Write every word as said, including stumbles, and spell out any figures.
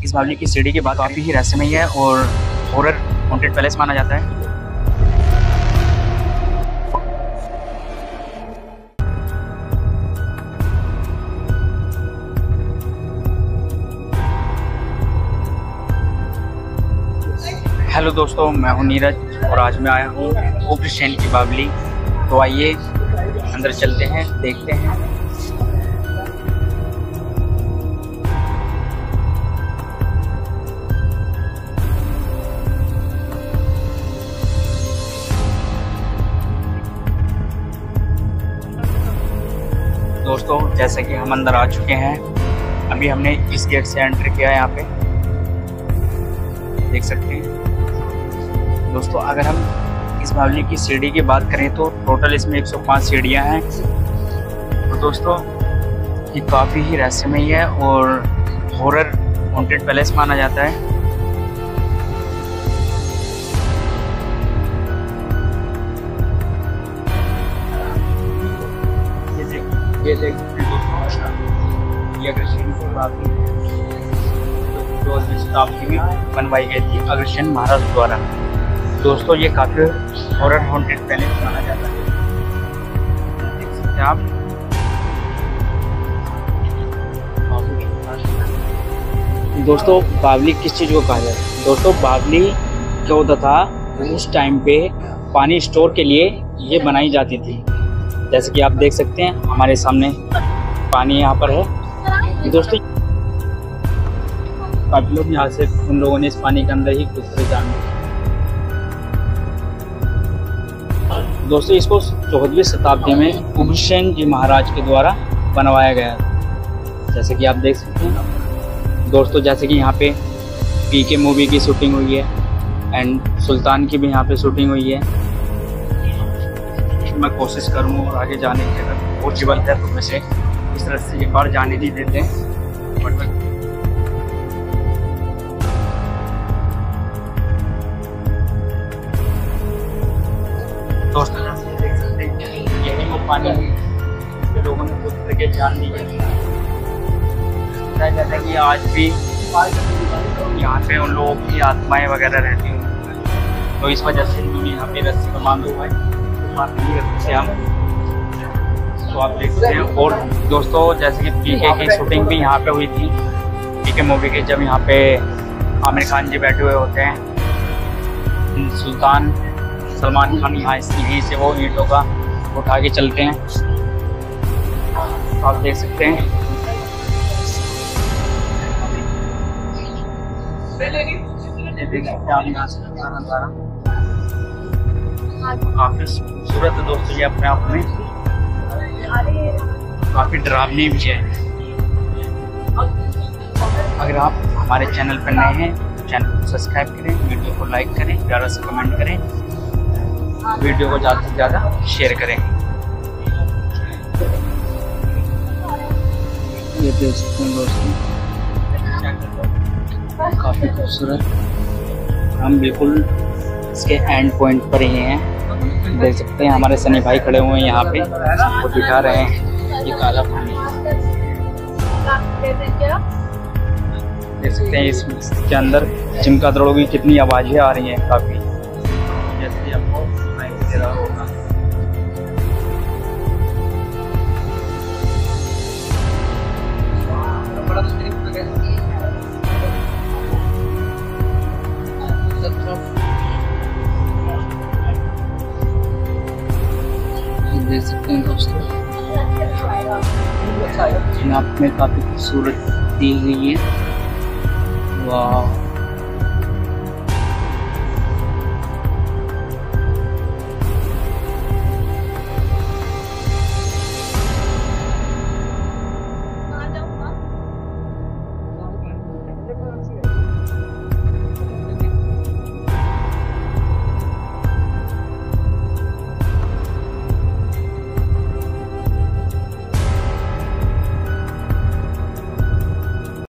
इस बावली की सीढ़ी की बात काफ़ी ही रहस्यमयी है और हॉरर हॉन्टेड पैलेस माना जाता है। हेलो दोस्तों, मैं हूं नीरज और आज मैं आया हूं उग्रसेन की बावली। तो आइए अंदर चलते हैं, देखते हैं। दोस्तों जैसे कि हम अंदर आ चुके हैं, अभी हमने इस गेट से एंटर किया है। यहाँ पे देख सकते हैं दोस्तों, अगर हम इस बावली की सीढ़ी की बात करें तो टोटल इसमें एक सौ पाँच सीढ़ियाँ हैं। तो दोस्तों ये काफ़ी ही रहस्यमयी है और हॉरर हॉन्टेड पैलेस माना जाता है। ये देख ये देख दोस्तों, ये अग्रसेन की बावली जो शताब्दी में बनवाई गई थी अग्रसेन महाराज द्वारा। दोस्तों ये काफ़ी हॉरर हॉन्टेड पैलेस माना जाता है, देख सकते हैं आप। दोस्तों बावली किस चीज़ को कहा जाता है? दोस्तों बावली क्या होता था, उस टाइम पे पानी स्टोर के लिए ये बनाई जाती थी। जैसे कि आप देख सकते हैं हमारे सामने पानी यहाँ पर है। दोस्तों काफ़ी लोग यहाँ से उन लोगों ने इस पानी के अंदर ही खुद से जान। दोस्तों इसको चौदहवीं शताब्दी में उग्रसेन जी महाराज के द्वारा बनवाया गया, जैसे कि आप देख सकते हैं। दोस्तों जैसे कि यहाँ पे पी के मूवी की शूटिंग हुई है एंड सुल्तान की भी यहाँ पे शूटिंग हुई है। मैं कोशिश करूँ और आगे जाने की, अगर पॉसिबल है तो वैसे इस तरह से एक बार जाने नहीं देते हैं, बट दोस्तों जैसे देख सकते हैं यही वो पानी है लोगों ने खुद करके जान ली है। कहता है कि आज भी यहाँ पे उन लोगों की आत्माएं वगैरह रहती हैं, तो इस वजह से उन्होंने यहाँ पे रस्सी को बांधा हुआ है से हम। तो आप देख सकते हैं। और दोस्तों जैसे कि पीके की शूटिंग भी यहाँ पे हुई थी, पीके मूवी की, जब यहाँ पे आमिर खान जी बैठे हुए होते हैं, सुल्तान सलमान खान यहाँ यहीं से वो ईंटों का उठा के चलते हैं। आप देख सकते हैं ये देख सकते हैं आप यहाँ से नज़ारा काफी खूबसूरत है दोस्तों। ये अपने आप में काफी डरावनी भी है। अगर आप हमारे चैनल पर नए हैं तो चैनल को सब्सक्राइब करें, वीडियो को लाइक करें, ज़्यादा से कमेंट करें, वीडियो को ज़्यादा से ज़्यादा शेयर करें। ये देख सकते हैं दोस्तों काफ़ी खूबसूरत। हम बिल्कुल इसके एंड पॉइंट पर ही हैं। देख सकते हैं हमारे सनी भाई खड़े हुए हैं यहाँ पे, वो दिखा रहे हैं ये काला पानी। देख सकते हैं इसके अंदर चिमका दड़ों की कितनी आवाज़ें आ रही हैं, काफ़ी जैसे आपको सुनाई दे रहा होगा। देख सकते हैं दोस्तों मैप में काफी खूबसूरत दी हुई है। वाह